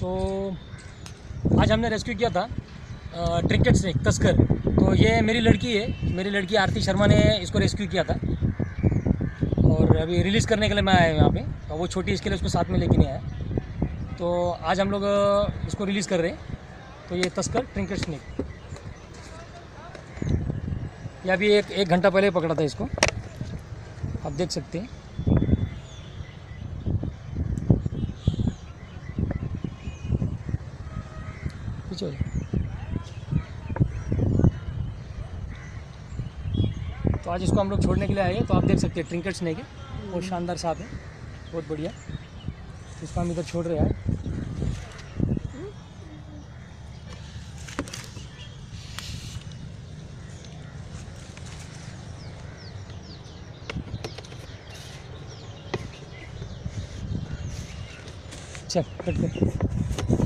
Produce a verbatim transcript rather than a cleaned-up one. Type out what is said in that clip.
तो आज हमने रेस्क्यू किया था ट्रिंकेट स्नेक तस्कर। तो ये मेरी लड़की है, मेरी लड़की आरती शर्मा ने इसको रेस्क्यू किया था और अभी रिलीज़ करने के लिए मैं आया हूँ यहाँ पे। और वो छोटी इसके लिए उसको साथ में लेके नहीं आया, तो आज हम लोग इसको रिलीज़ कर रहे हैं। तो ये तस्कर ट्रिंकेट स्नेक, ये अभी एक एक घंटा पहले पकड़ा था इसको, आप देख सकते हैं। पीछे तो आज इसको हम लोग छोड़ने के लिए आए हैं। तो आप देख सकते हैं ट्रिंकेट स्नेक है, बहुत शानदार सांप है, बहुत बढ़िया। इसको हम इधर छोड़ रहे हैं। चल कट कर।